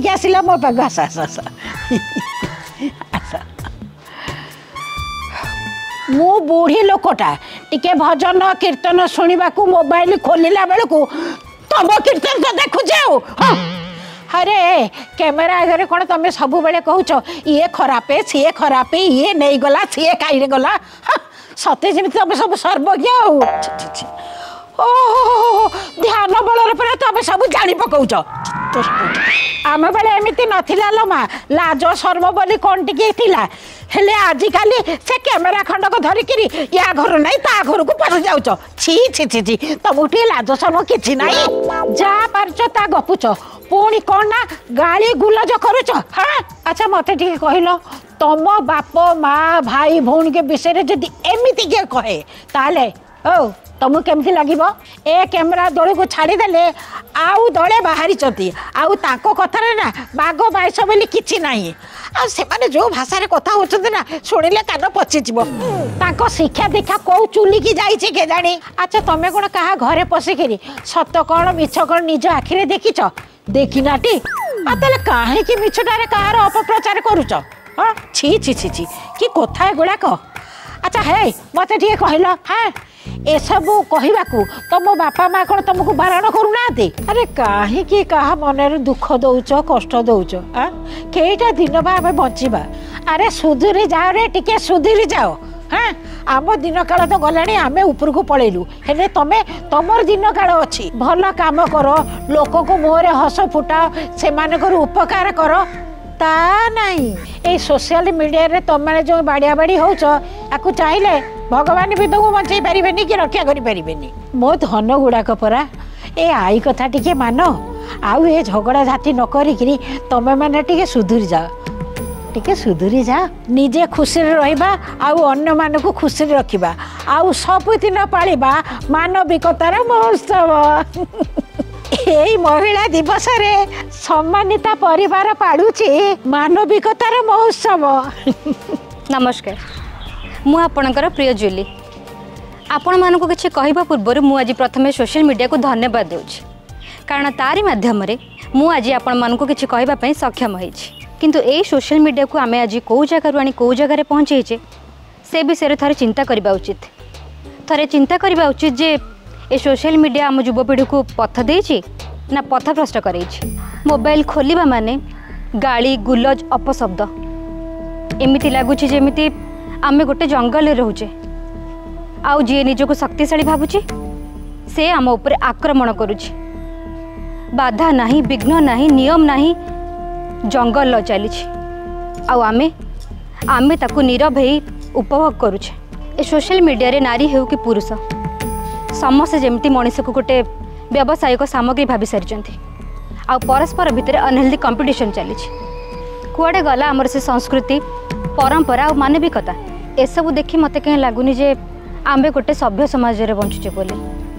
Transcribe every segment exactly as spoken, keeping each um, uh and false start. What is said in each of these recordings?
कहीं आसिला मो पाग आस आस आस मु बुढ़ी लोकटा टिके भजन कीर्तन शुणा मोबाइल खोलला बेलू तुम कीर्तन तो देखु अरे कैमेरा आगे कौन तुम सब बेले कहूच ये खरापे सी खरापे ये नहीं गला सी कहीं गला सते जमी तुम सब सर्वज्ञ ओहो ध्यान बल तुम सब जानी पकाउच आम बेले एमती नाला लो माँ लाज शर्म बोली कौन टिके हेले आजिकल से कैमेरा खंडक धरिकी या घर नहीं ता घर को पशि जाऊच छी छी छी छी तुमको टे लाज शर्म कि ना जा पार्च ता गपुच पुणी कौन ना गाली गुलज करुच हाँ अच्छा मत टे कहल तुम बाप माँ भाई भौणी के विषय जदि एमती किए कहे ताले ओ तुमको केमती लगे ए कैमेरा दल को छाड़देले आउ दले बाहरी आउ ताको कथार ना बाघ बाईस बोली किसी ना आ जो भाषा कथा होती ना शुणिले कान पचिज शिक्षा दीक्षा कौ चुली की जाइए के जानी अच्छा तुम कौन क्या घरे पशिकी सत कौन मिछ कौन निज आखिरे देखीच देखना टी ताले कहीं मिछटारे कहार अपप्रचार करुच हाँ छी छी छी छी कि कथा गुड़ाक अच्छा है मत टे कहल हाँ ए सब कहवाकू तुम बापा माँ कौन तुमको बारण करूना अरे कहीं क्या मन दुख दौच कष्ट दौच हाँ कईटा दिन बा आम बचा अरे सुधुरी जाओ रे टिके सुधुरी जाओ हाँ आम दिन काल तो गला आम ऊपर को पलैलु हेले तमें तुम दिन काल अच्छी भल काम कर लोक को मुहरे हस फुटाओ से उपकार कर ता नहीं ए सोशल मीडिया रे तुम मैंने जो बाड़िया बाड़ी होच याकू चाहिए भगवान भी तुमको बचाई पारे कि रक्षा करें मो धन गुड़ाक परा ए आई कथा टिके मान आउ ए झगड़ा झाटी न करी तमें मैंने टिके सुधुरी जाओ टिके सुधुरी जा निजे खुशी रहिबा आउ अन्य मान को खुशी रखिबा आउ सबुदिन पालिबा मानविकतार महोत्सव यही महिला दिवस रे सम्मानिता परिवार पाड़ुची मानविकतार महोत्सव नमस्कार मु आपणकर प्रिय जूली आपण मानक किसी कहवा पूर्व मु आज प्रथमे सोशल मीडिया को धन्यवाद दूची कारण तारी माध्यम मु आज आपण मानक किसी कहवाई सक्षम होइछि किंतु ए सोशल मीडिया को आमे आज कौ जगार आनी कौ जगार पहुँचे से विषय थे चिंता करबा उचित थे चिंता करबा उचित जे ए सोशल मीडिया आम युवपीढ़ी को पथ देछि ना पथ भ्रष्ट करेछि मोबाइल खोलिबा माने गाली गुलज अपशब्द एमिति लागुछि जेमिति आमे गोटे जंगल रोचे आउ जी निजको शक्तिशाली भावुछि से आम उपरे आक्रमण करुछि बाधा नाही विघ्न नाही नियम नाही जंगल चली आउ आमे आमे ताकू नीरव ही उपभोग करुछे ए सोशल मीडिया रे नारी हेउ कि पुरुष समस्ते जमती मनीष को गोटे व्यावसायिक सामग्री भाभी सारी आउ परस्पर भितर अनहेल्दी कंपटीशन चली कुआडे गला आमर से संस्कृति परंपरा और मानविकता ए सब देखी मत कहीं लगुनि जे आम्बे गोटे सभ्य समाज रे बंचुचे बोली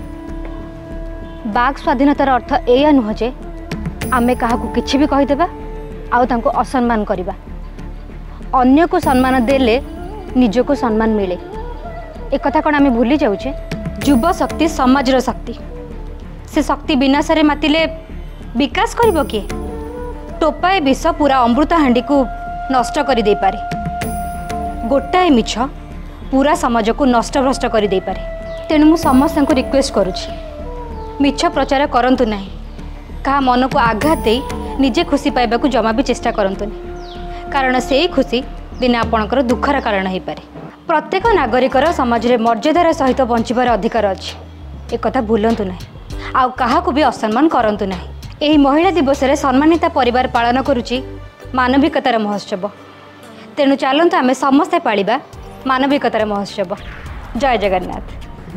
बाक स्वाधीनतार अर्थ एया नुह जे आमे काहाकू किछि भी कहिदेबा आउ तांको असम्मान करिबा अन्य को सम्मान देले निज को सम्मान मिले एक कथा कौन आमे भूली जाउछे युवा शक्ति समाजर शक्ति से शक्ति विनाश रे मातिले विकास करिबो किए टोपाए विष पूरा अमृत हांडी को नष्ट कर दे पारे गोटाए मिछ पूरा समाज को नष्ट भ्रष्ट कर दे पारे तेणु मु समस्त को रिक्वेस्ट करुछि मिछ प्रचार करंतु नाही कहा मन को आघात दे निजे खुशी पाइबा को जमा भी चेष्टा करंतुनी कारण से ही खुशी बिना आपणकर दुखर कारण हो पारे प्रत्येक नागरिकर समाज रे मर्यादार सहित बंचबार अधिकार अच्छी एक कथा भूलंतु नहीं आउ काहाकू भी असम्मान करंतु नहीं एही महिला दिवस रे सम्मानिता परिवार पालन करुची मानविकतार महोत्सव तेणु चलतु आमे समस्ते पालिबा मानविकतार महोत्सव जय जगन्नाथ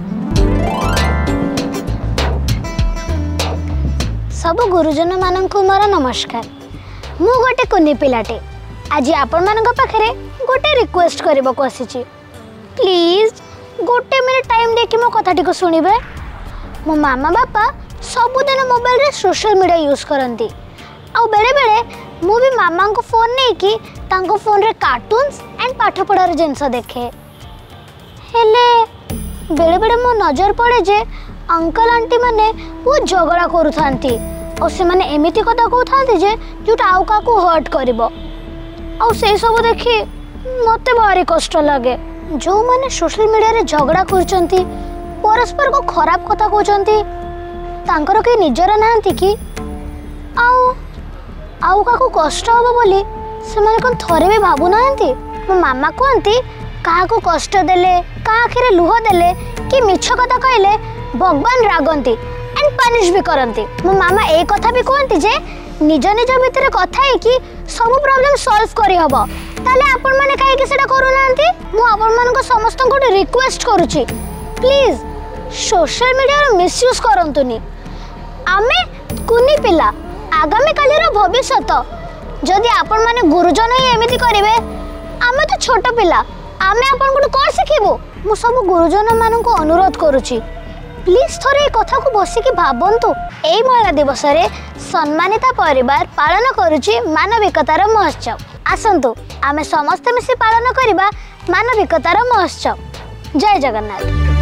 सब गुरुजन माननकु मोर नमस्कार मु गोटे कुनी पिलाटे आज आपण मानक पाखरे गोटे रिक्वेस्ट करबा को आसीची प्लीज गोटे मिनट टाइम देखि मो कथाटी को सुनिबे मो मामा बापा सबुदिन मोबाइल रे सोशल मीडिया यूज करंती आ बेले बेले मु भी मामा को फोन नहीं कि तांको फोन रे कार्टून्स एंड पाठ पढ़ार जिनस देखे हेले बेले बेले मो नजर पड़े जे अंकल आंटी माने वो झगड़ा करूथांती और से माने एमिति कथा कहथांती जे जोटा आउ का को हर्ट करबो और से सब देखि मते भारी कष्ट लागे। जो माने सोशल मीडिया रे झगड़ा करचंती परस्पर को खराब कथा कहचंती तांकर के निजर नांती कि आउ आउ का को कष्ट हबो बोली से माने कोन थरे भी भाबु नांती। मो मामा कहंती कहा को कष्ट देले का आखिरे लुह देले कि मिछ कथा कहले भगवान रागंती एंड पनिश भी करंती। मो मामा ए कथा भी कहंती जे निज निज भितर कथा है कि सब प्रॉब्लम सॉल्व करी हबो ताले आपण माने काहे कि सेटा करू नांती। मु आपण मान को समस्त को रिक्वेस्ट करूची प्लीज सोशल मीडिया रो मिसयूज करंतुनी। आमे कुनी पिला आगामी कालीर भविष्यत जदि आपण माने गुरुजन ही एमिति करिवे आमे तो छोट पिला आमे आपण को कोन सिखिबो। मु सब गुरुजन मान को अनुरोध करूची प्लीज थोड़े ए कथा को बसी कि भाबंतु एई महिला दिवस रे सम्मानिता परिवार पालन करूची मानविकतार महोत्सव। आसंतु आमे समस्त मिसी पालन करिबा मानविकतार महोत्सव। जय जगन्नाथ।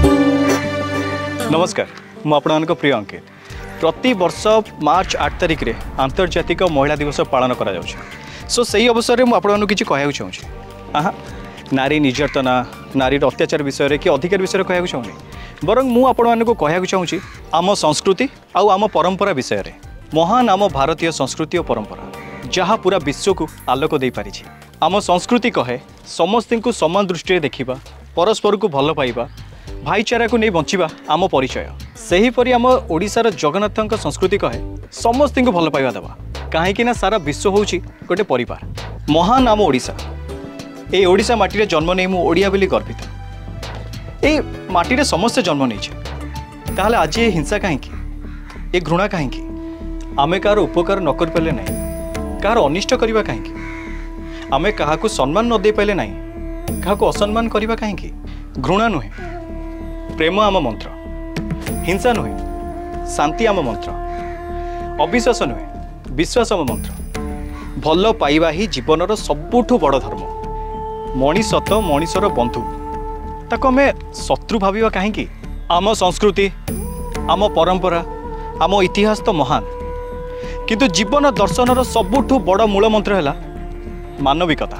नमस्कार मु आपन प्रिय अंकित। प्रति वर्ष मार्च आठ तारिख रे आंतर्जातिक महिला दिवस पालन करा जाउछ। सो सही अवसर में मुझे किसी कहूँ चाहूँगी हाँ नारी निर्यातना नारी अत्याचार विषय कि अधिकार विषय कहूँ चाहूँगी बर मुझे कहूँ चाहूँगी आम संस्कृति आउ आम परंपरा विषय में महान आम भारतीय संस्कृति और परंपरा जहाँ पूरा विश्व को आलोक दे पारी। आम संस्कृति कहे समस्त को समान दृष्टि देखा परस्पर को भल पाइबा भाईचारा को नहीं बंचिबा आम परिचय। सेहीपरि आम ओडिशार जगन्नाथ संस्कृति कहे समस्त को भल पाइबा देवा कहीं सारा विश्व होउची गोटे परिवार। महान आम ओडिशा ए ओडिशा माटी रे जन्म नहीं मु ओडिया बोली गर्वित। ए माटी रे समस्त जन्म नहीं ताहले आज ये हिंसा कहीं ये घृणा कहीं आमे कार उपकार न कर पाले नहीं कार अनिष्ट करवा कहीं आमे कहा को सम्मान न दे पाले नहीं कहा को असम्मान करवा कहीं। घृणा नुहे प्रेम आम मंत्र हिंसा नुहे शांति आम मंत्र अविश्वास नुहे विश्वास आम मंत्र भल पाइबा ही जीवनर सबुठु बड़ धर्म। मनीष तो मनीषर बंधु ताको आमे शत्रु भाविबा कहीं। आम संस्कृति आम परंपरा आम इतिहास तो महान किंतु जीवन दर्शनर सबुठु बड़ मूल मंत्र है मानविकता।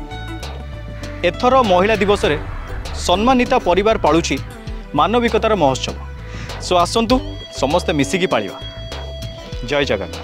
एथर महिला दिवस रे सम्मानिता परिवार पालुची मानविकतार महोत्सव। सो आसंतु समस्ते मिसिकी पालिबा। जय जगन्नाथ।